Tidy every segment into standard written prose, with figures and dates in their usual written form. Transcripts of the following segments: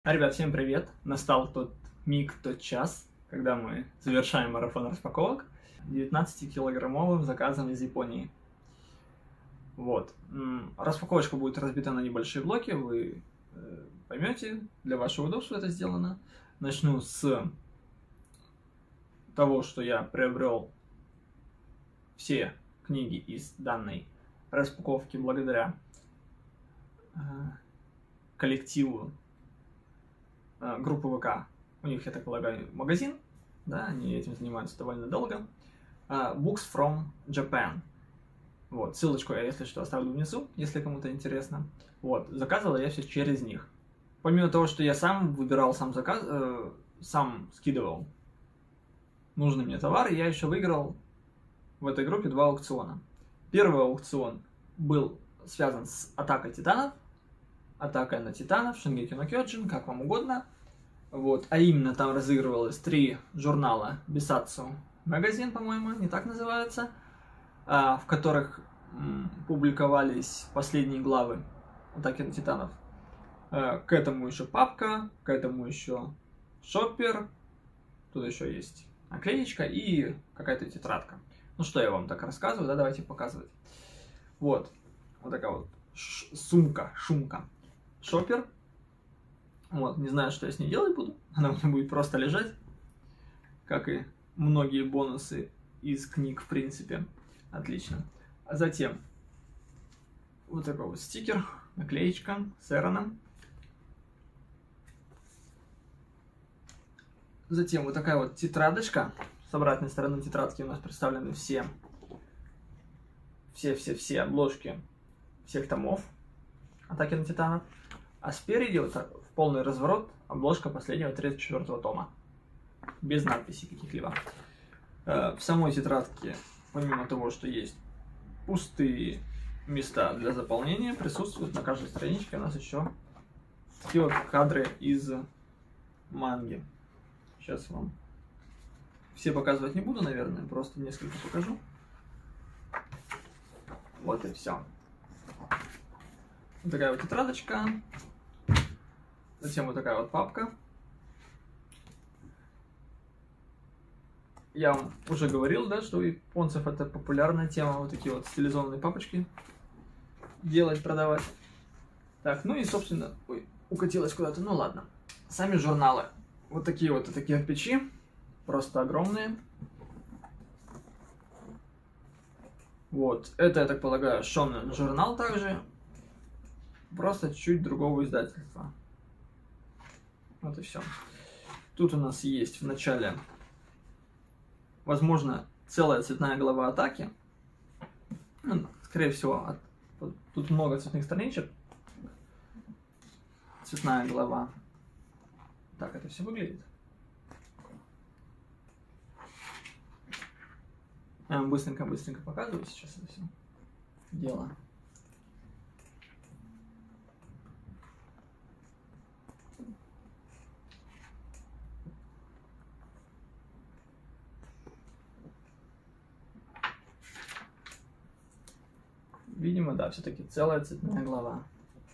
Ребят, всем привет! Настал тот миг, тот час, когда мы завершаем марафон распаковок 19-килограммовым заказом из Японии. Вот. Распаковочка будет разбита на небольшие блоки, вы поймете, для вашего удобства это сделано. Начну с того, что я приобрел все книги из данной распаковки благодаря коллективу группы ВК. У них, я так полагаю, магазин, да, они этим занимаются довольно долго. Books from Japan. Вот, ссылочку я, если что, оставлю внизу, если кому-то интересно. Вот, заказывал я все через них. Помимо того, что я сам выбирал сам заказ, сам скидывал нужный мне товар, я еще выиграл в этой группе 2 аукциона. Первый аукцион был связан с атакой титанов, атакой на титанов, Shingeki no Kyojin, как вам угодно. Вот, а именно там разыгрывалось 3 журнала Бисацу магазин, по-моему, не так называется, в которых публиковались последние главы Атаки на титанов. К этому еще папка, к этому еще шоппер, тут еще есть наклеечка и какая-то тетрадка. Ну что я вам так рассказываю, да, давайте показывать. Вот такая вот шумка. Шоппер. Вот, не знаю, что я с ней делать буду. Она у меня будет просто лежать, как и многие бонусы из книг, в принципе. Отлично. А затем вот такой вот стикер, наклеечка с Эроном. Затем вот такая вот тетрадочка. С обратной стороны тетрадки у нас представлены все обложки всех томов Атаки на титанов. А спереди вот так, в полный разворот, обложка последнего 34-го тома. Без надписей каких-либо. В самой тетрадке, помимо того, что есть пустые места для заполнения, присутствуют на каждой страничке у нас еще такие вот кадры из манги. Сейчас вам все показывать не буду, наверное, просто несколько покажу. Вот и все. Вот такая вот тетрадочка. Затем вот такая вот папка. Я вам уже говорил, да, что у японцев это популярная тема, вот такие вот стилизованные папочки делать, продавать. Так, ну и, собственно, ой, укатилась куда-то, ну ладно. Сами журналы. Вот такие вот, это кирпичи, просто огромные. Вот, это, я так полагаю, Shonen журнал также, просто чуть другого издательства. Вот и все. Тут у нас есть в начале, возможно, целая цветная глава атаки. Ну, скорее всего, тут много цветных страничек. Цветная глава. Так это все выглядит. Я вам быстренько показываю сейчас это все дело. Видимо, да, все-таки целая цветная глава.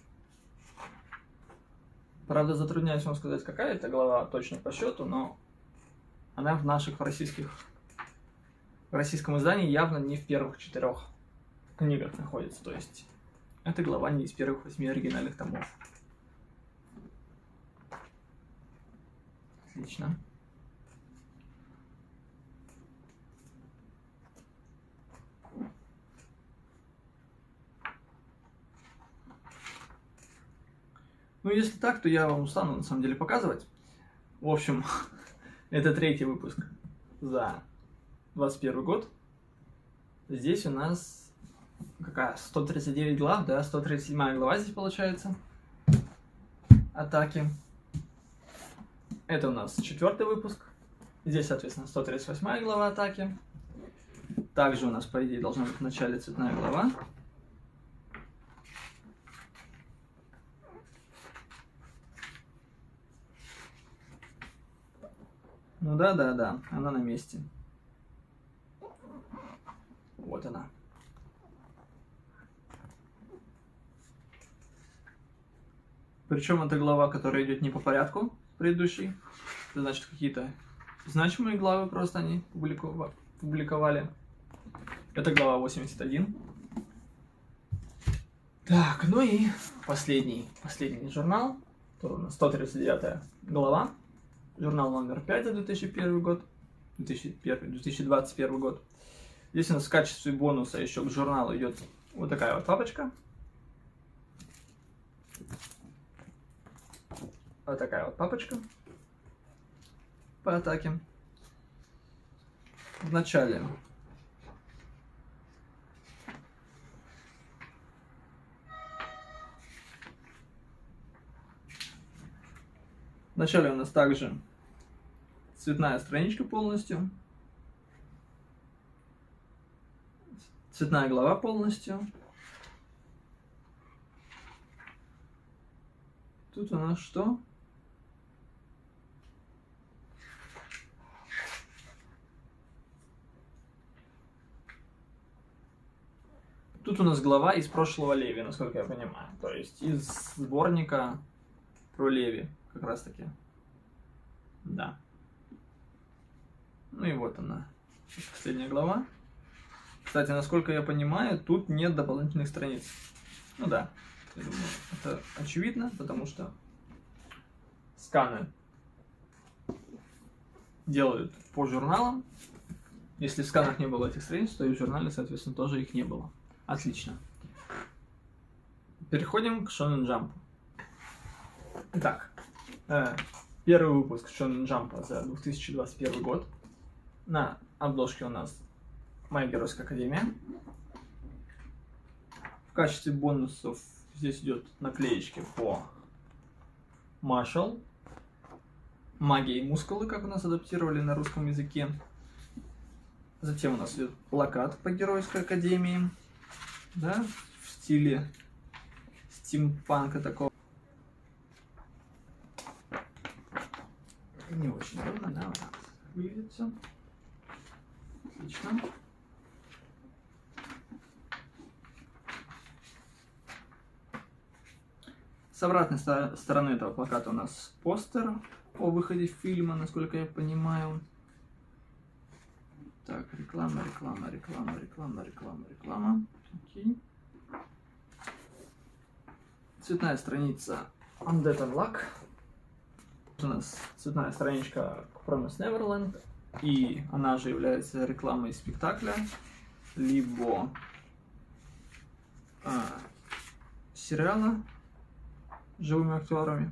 Правда, затрудняюсь вам сказать, какая это глава точно по счету, но она в российском издании явно не в первых 4 книгах находится. То есть, эта глава не из первых 8 оригинальных томов. Отлично. Ну, если так, то я вам устану, на самом деле, показывать. В общем, это 3-й выпуск за 21 год. Здесь у нас какая? 139 глав, да? 137 глава здесь получается. Атаки. Это у нас 4-й выпуск. Здесь, соответственно, 138 глава атаки. Также у нас, по идее, должна быть в начале цветная глава. Ну да, она на месте. Вот она. Причем это глава, которая идет не по порядку предыдущей. Это значит, какие-то значимые главы просто они публиковали. Это глава 81. Так, ну и последний журнал. Это у нас 139 глава. Журнал номер 5 за 2001 год. 2021 год. Здесь у нас в качестве бонуса еще к журналу идет вот такая вот папочка. Вот такая вот папочка по атаке. Вначале у нас также цветная страничка полностью. Цветная глава полностью. Тут у нас что? Тут у нас глава из прошлого Леви, насколько я понимаю. То есть из сборника про Леви, как раз таки. Да. Ну и вот она, последняя глава. Кстати, насколько я понимаю, тут нет дополнительных страниц. Ну да, я думаю, это очевидно, потому что сканы делают по журналам. Если в сканах не было этих страниц, то и в журнале, соответственно, тоже их не было. Отлично. Переходим к Shonen Jump. Итак, первый выпуск Shonen Jump за 2021 год. На обложке у нас Моя Геройская Академия. В качестве бонусов здесь идет наклеечки по Marshall. Магия и мускулы, как у нас адаптировали на русском языке. Затем у нас идет плакат по Геройской Академии. Да, в стиле стимпанка такого. Не очень удобно, да, вот так выглядит все. Отлично. С обратной стороны этого плаката у нас постер о выходе фильма, насколько я понимаю. Так, реклама. Окей. Цветная страница Undead Unluck. У нас цветная страничка Promised Neverland. И она же является рекламой спектакля, либо сериала с живыми актерами.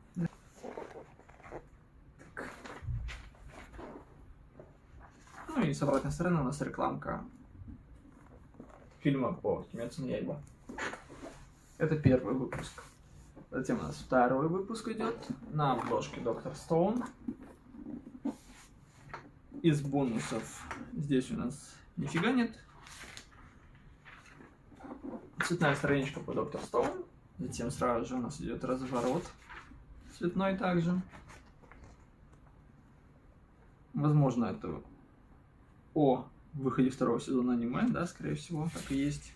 Ну и с обратной стороны у нас рекламка фильма по Кимецу no Яйба. Это первый выпуск. Затем у нас второй выпуск идет. На обложке Доктор Стоун. Из бонусов здесь у нас нифига нет. Цветная страничка по Доктор Стоун. Затем сразу же у нас идет разворот. Цветной также. Возможно, это о выходе второго сезона аниме, да, скорее всего, так и есть.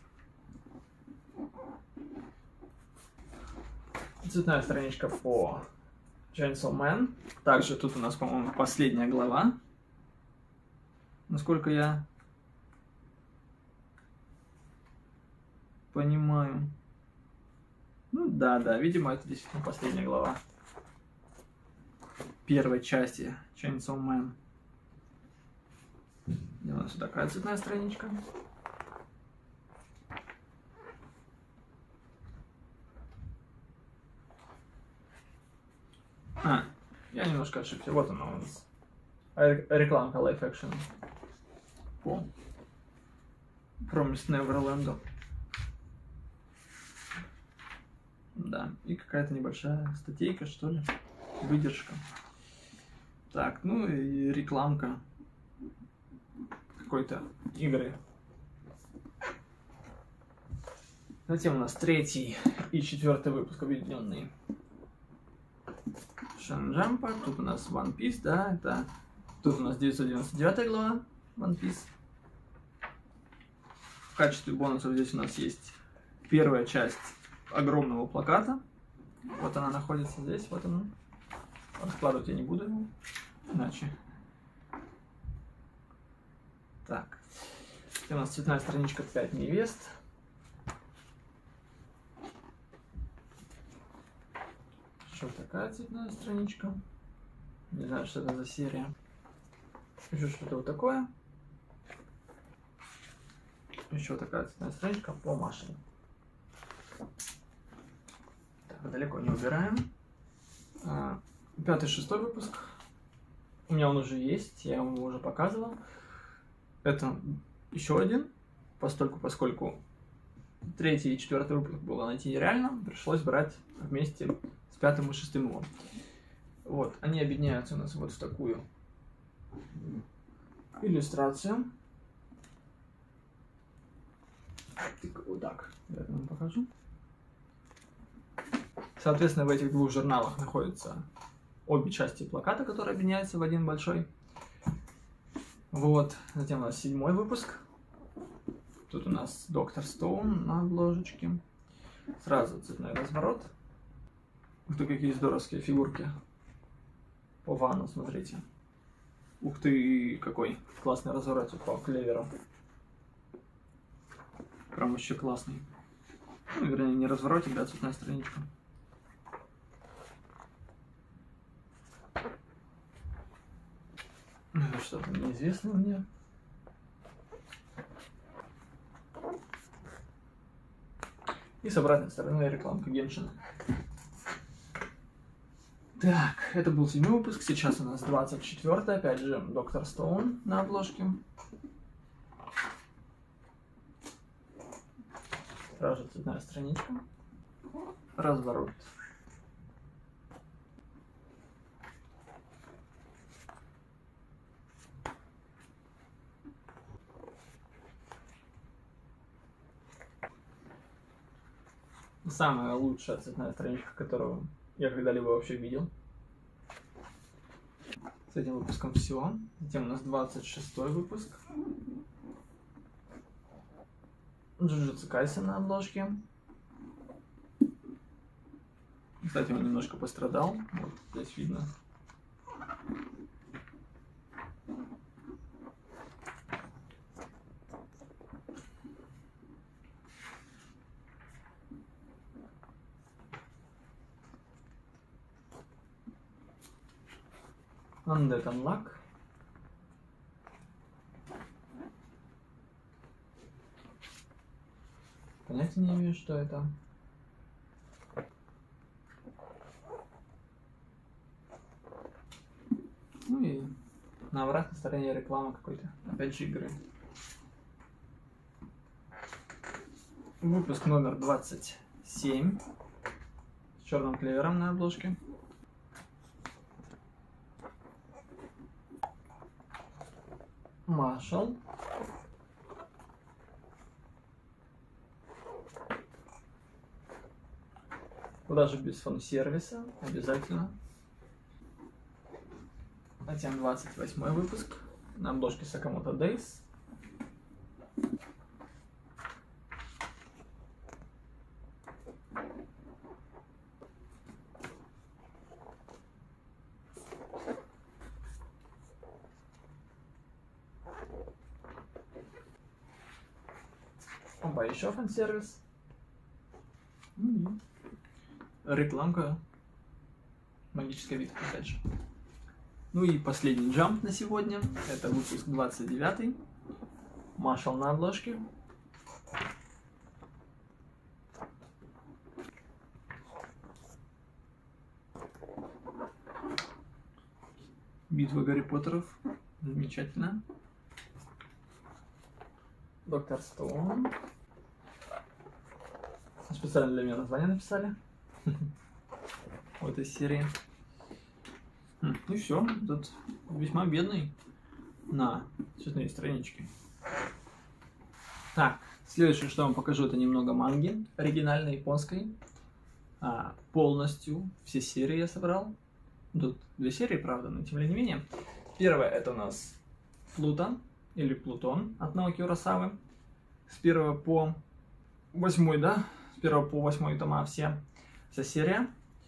Цветная страничка по Chainsaw Man. Также тут у нас, по-моему, последняя глава. Насколько я понимаю. Ну да, видимо, это действительно последняя глава первой части Chainsaw Man. И у нас вот такая цветная страничка. Я немножко ошибся. Вот она у нас. Рекламка Live Action по Promised Neverland. Да, и какая-то небольшая статейка, что ли, выдержка. Так, ну и рекламка какой-то игры. Затем у нас третий и четвертый выпуск объединенные Shonen Jump. Тут у нас One Piece, да, это... Тут у нас 999 глава One Piece. В качестве бонусов здесь у нас есть первая часть огромного плаката Вот она находится здесь, вот она. Раскладывать я не буду его, иначе. Так. У нас цветная страничка 5 невест. Еще такая цветная страничка. Не знаю, что это за серия. Еще что-то вот такое. Еще такая цветная страничка по Машине. Так, далеко не убираем. 5-6 выпуск. У меня он уже есть, я его уже показывал. Это еще один, поскольку 3 и 4 выпуск было найти нереально, пришлось брать вместе с 5 и 6 его. Вот, они объединяются у нас вот в такую иллюстрацию. Вот так, я вам покажу. Соответственно, в этих двух журналах находятся обе части плаката, которые объединяются в один большой. Вот, затем у нас 7 выпуск. Тут у нас Доктор Стоун на обложечке. Сразу цветной разворот. Ух ты, какие здоровские фигурки. По ванну, смотрите. Ух ты, какой классный разворот по клеверу. Прям вообще классный. Ну, вернее, не разворотик, да, цветная страничка. Что-то неизвестное мне. И с обратной стороны рекламка Геншина. Так, это был 7 выпуск, сейчас у нас 24-й, опять же, Доктор Стоун на обложке. Сразу же цветная страничка. Разворот. Самая лучшая цветная страничка, которую я когда-либо вообще видел. С этим выпуском все. Затем у нас 26-й выпуск. Джуджутсу Кайсен на обложке. Кстати, он немножко пострадал. Вот здесь видно. Undead Unluck. Понятия не имею, что это. Ну и на обратной стороне реклама какой-то. Опять же игры. Выпуск номер 27. С черным клевером на обложке. Marshall. Куда же без фан-сервиса? Обязательно. Затем 28 выпуск. На обложке Sakamoto Days. Опа, еще фан-сервис. Рекламка. Магическая битва, опять же. Ну и последний джамп на сегодня. Это выпуск 29. Marshall на обложке. Битва Гарри Поттеров. Замечательно. Доктор Стоун. Специально для меня название написали. В этой серии. И все. Тут весьма бедный на цветные странички. Так, следующее, что я вам покажу, это немного манги оригинальной японской. Полностью все серии я собрал. Тут 2 серии, правда, но тем не менее. Первая это у нас Плутон или Плутон от Наоки Урасавы. С 1 по 8, да? С 1 по 8 тома вся серия.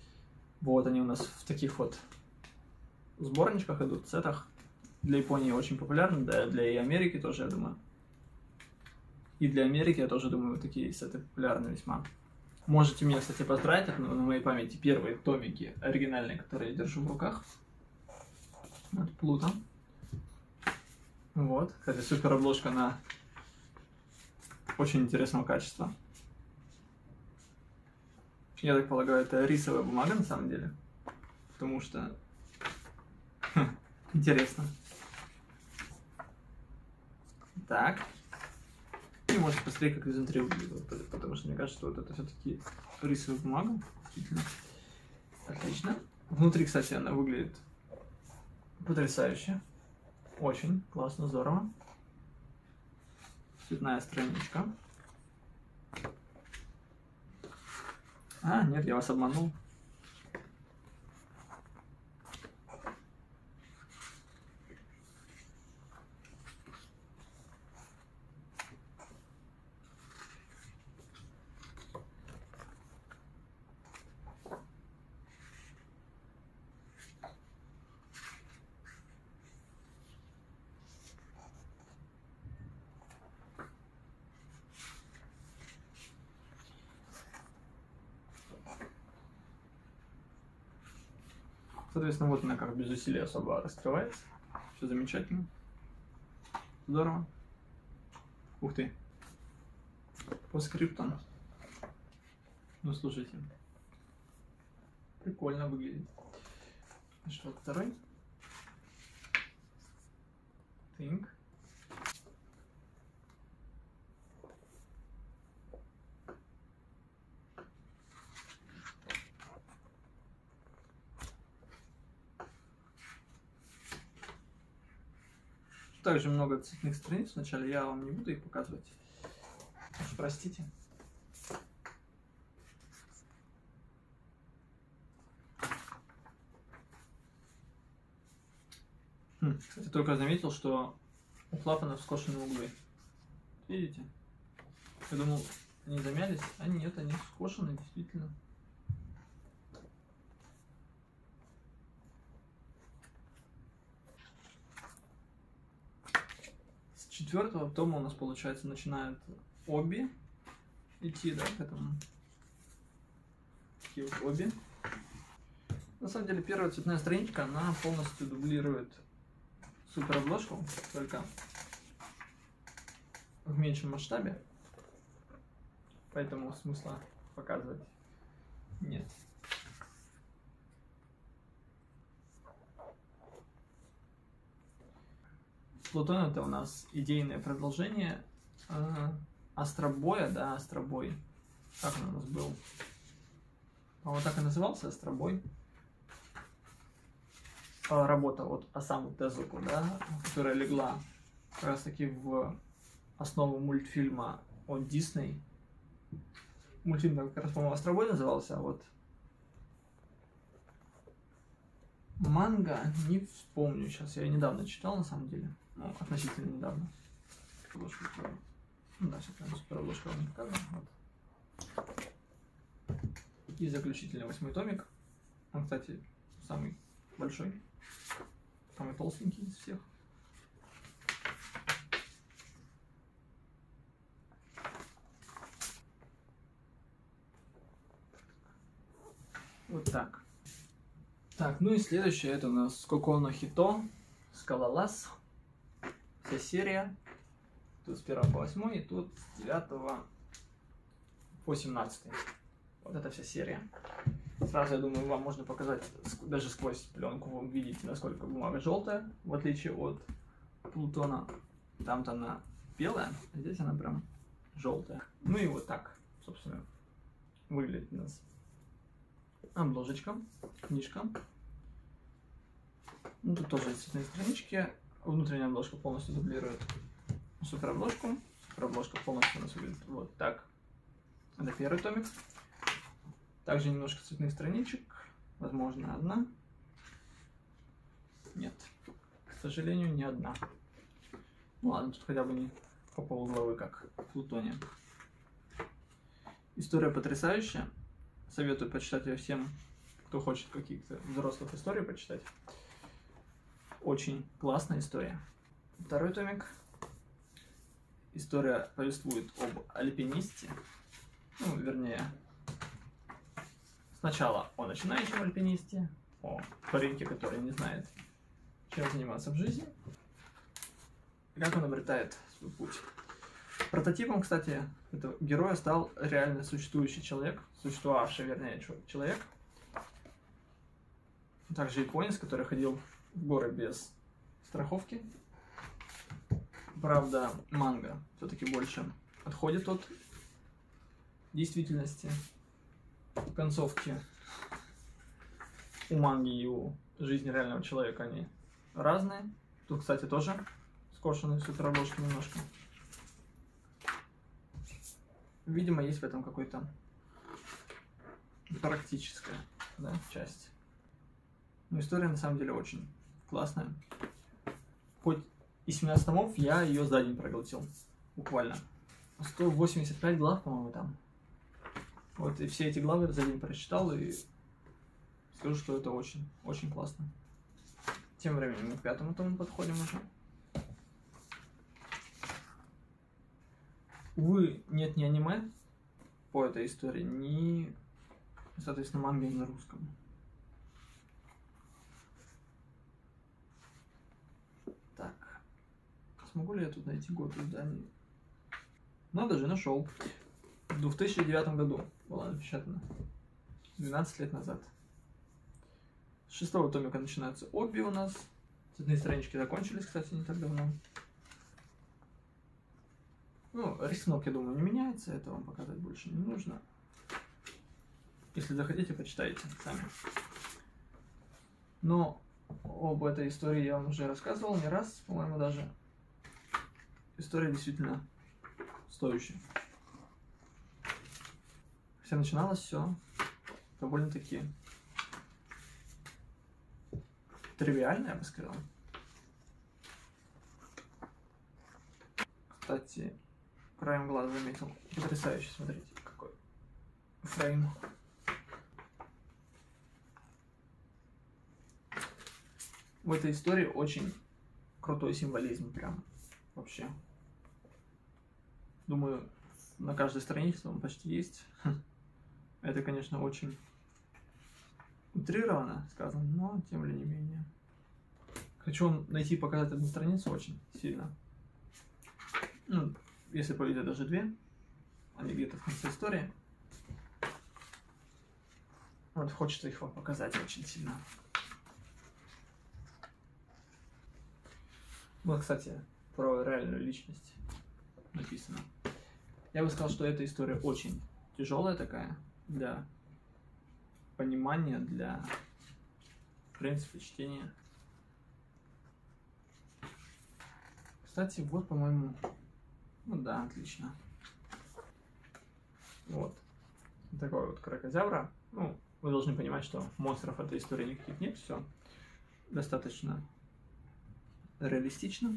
Вот они у нас в таких вот сборничках идут, сетах. Для Японии очень популярны, да, для и Америки тоже, я думаю. И для Америки, я тоже думаю, такие сеты популярны весьма. Можете меня, кстати, поздравить, это на моей памяти первые томики оригинальные, которые я держу в руках. От Плута. Вот, кстати, супер обложка на очень интересного качества. Я так полагаю, это рисовая бумага на самом деле, потому что интересно. Так. И можете посмотреть, как изнутри выглядит, потому что мне кажется, что вот это все-таки рисовая бумага. Действительно. Отлично. Внутри, кстати, она выглядит потрясающе. Очень классно, здорово. Цветная страничка. А, нет, я вас обманул. Соответственно, вот она как без усилий особо раскрывается. Все замечательно. Здорово. Ух ты. По скриптам. Ну, слушайте. Прикольно выглядит. Что, второй? Think. Также много цветных страниц. Вначале я вам не буду их показывать. Уж простите. Кстати, только заметил, что у клапанов скошены углы. Видите? Я думал, они замялись, а нет, они скошены, действительно. С 4-го тома у нас, получается, начинают обе идти, да, к этому. Такие вот обе. На самом деле, первая цветная страничка, она полностью дублирует супер обложку, только в меньшем масштабе. Поэтому смысла показывать нет. Плутон — это у нас идейное продолжение Астробоя, да, Астробой. Как он у нас был? По-моему, так и назывался, Астробой. Работа от Осаму Тезуку, да, которая легла как раз таки в основу мультфильма от Дисней. Мультфильм как раз, по-моему, Астробой назывался, а вот манга не вспомню сейчас. Я ее недавно читал, на самом деле. Ну, относительно недавно. Ну да, сейчас прям супер обложка вам не показываю. Вот. И заключительный 8-й томик. Он, кстати, самый большой. Самый толстенький из всех. Вот так. Так, ну и следующее это у нас Коко но Хито, Скалолаз. Вся серия. Тут с 1 по 8 и тут с 9 по 17. Вот это вся серия. Сразу, я думаю, вам можно показать, даже сквозь пленку вы видите, насколько бумага желтая, в отличие от Плутона. Там-то она белая, а здесь она прям желтая. Ну и вот так, собственно, выглядит у нас обложечка, книжка. Ну, тут тоже есть цветные странички. Внутренняя обложка полностью дублирует супер обложку. Супер обложка полностью у нас выглядит вот так. Это первый томик. Также немножко цветных страничек. Возможно, одна. Нет. К сожалению, не одна. Ну ладно, тут хотя бы не по полуглавы, как в Плутоне. История потрясающая. Советую почитать ее всем, кто хочет каких-то взрослых историй почитать. Очень классная история. Второй томик. История повествует об альпинисте. Ну, вернее, сначала о начинающем альпинисте, о пареньке, который не знает, чем заниматься в жизни, и как он обретает свой путь. Прототипом, кстати, этого героя стал реально существующий человек, существовавший, вернее, человек. Также японец, который ходил в горы без страховки. Правда, манга все-таки больше отходит от действительности. Концовки у манги и у жизни реального человека они разные. Тут, кстати, тоже скошенные суперобложки немножко. Видимо, есть в этом какой-то практическая, да, часть. Но история на самом деле очень классная. Хоть и 17 томов, я ее за день проглотил. Буквально. 185 глав, по-моему, там. Вот, и все эти главы за день прочитал, и скажу, что это очень, очень классно. Тем временем мы к 5-му тому подходим уже. Увы, нет ни аниме по этой истории, ни, соответственно, манги на русском. Так. Смогу ли я тут найти год издания? Надо же, нашел. В 2009 году была напечатана. 12 лет назад. С 6-го томика начинается обби у нас. Цветные странички закончились, кстати, не так давно. Ну, рисунок, я думаю, не меняется. Это вам показать больше не нужно. Если захотите, почитайте сами. Но об этой истории я вам уже рассказывал не раз, по-моему, даже. История действительно стоящая. Хотя начиналось все довольно-таки тривиально, я бы сказал. Кстати, краем глаза заметил. Потрясающе, смотрите, какой фрейм. В этой истории очень крутой символизм, прям вообще. Думаю, на каждой странице он почти есть. Это, конечно, очень утрированно сказано, но тем не менее. Хочу найти и показать одну страницу очень сильно. Ну, если повезет, даже две. Они где-то в конце истории. Вот хочется их вам показать очень сильно. Вот, кстати, про реальную личность написано. Я бы сказал, что эта история очень тяжелая такая для понимания, для, в принципе, чтения. Кстати, вот, по-моему, ну да, отлично. Вот. Такой вот кракозябра. Ну, вы должны понимать, что монстров в этой истории никаких нет. Все достаточно реалистично.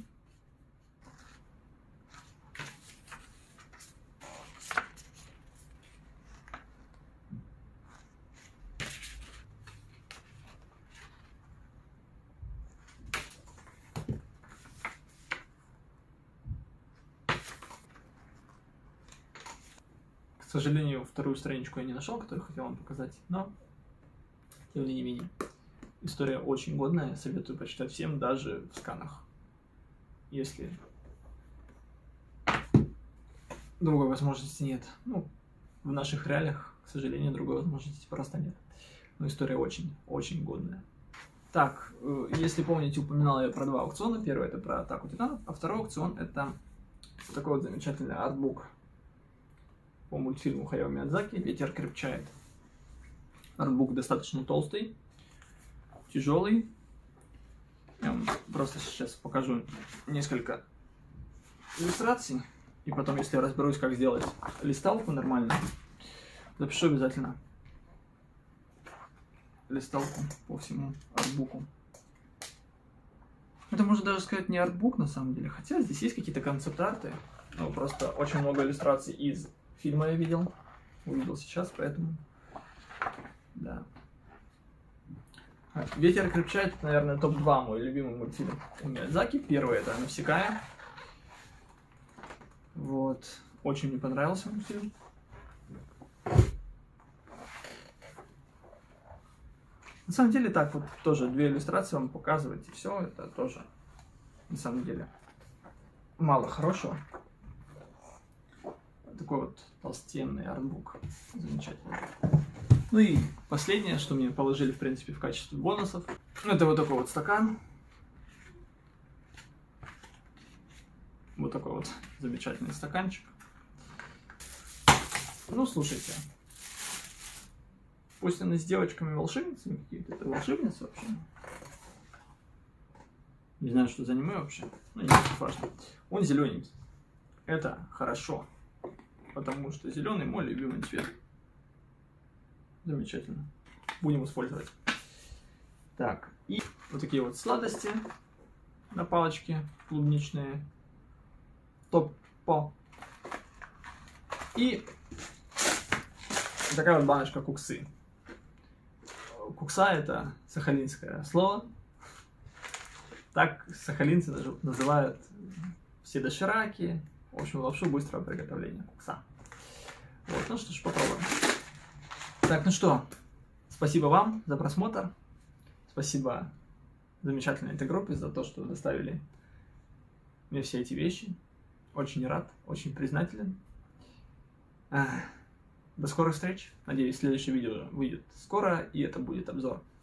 К сожалению, вторую страничку я не нашел, которую хотел вам показать, но тем не менее. История очень годная, советую почитать всем, даже в сканах. Если другой возможности нет. Ну, в наших реалиях, к сожалению, другой возможности просто нет. Но история очень годная. Так, если помните, упоминал я про два аукциона. Первый это про Атаку Титанов, а второй аукцион это такой вот замечательный артбук по мультфильму Хаяо Миядзаки «Ветер крепчает». Артбук достаточно толстый, тяжелый. Я вам просто сейчас покажу несколько иллюстраций. И потом, если я разберусь, как сделать листалку нормально, запишу обязательно листалку по всему артбуку. Это можно даже сказать не артбук на самом деле. Хотя здесь есть какие-то концепт-арты. Ну, просто очень много иллюстраций из фильма я видел. Увидел сейчас, поэтому... Да. Ветер крепчает, наверное, топ-2 мой любимый мультфильм у Миядзаки. Первый — это Навсекая. Вот. Очень мне понравился мультфильм. На самом деле, так вот тоже 2 иллюстрации вам показывать, и все, это тоже, на самом деле, мало хорошего. Такой вот толстенный артбук. Замечательно. Ну и последнее, что мне положили, в принципе, в качестве бонусов, это вот такой вот стакан. Вот такой вот замечательный стаканчик. Ну, слушайте. Пусть она с девочками-волшебницами какие-то. Это волшебницы вообще. Не знаю, что за аниме вообще. Ну, не важно. Он зелененький. Это хорошо. Потому что зеленый мой любимый цвет. Замечательно. Будем использовать. Так. И вот такие вот сладости на палочке клубничные. Топ-по. И такая вот баночка куксы. Кукса — это сахалинское слово. Так сахалинцы даже называют все дошираки. В общем, лапшу быстрого приготовления. Кукса. Вот, ну что ж, попробуем. Так, ну что, спасибо вам за просмотр. Спасибо замечательной этой группе за то, что доставили мне все эти вещи. Очень рад, очень признателен. До скорых встреч. Надеюсь, следующее видео выйдет скоро, и это будет обзор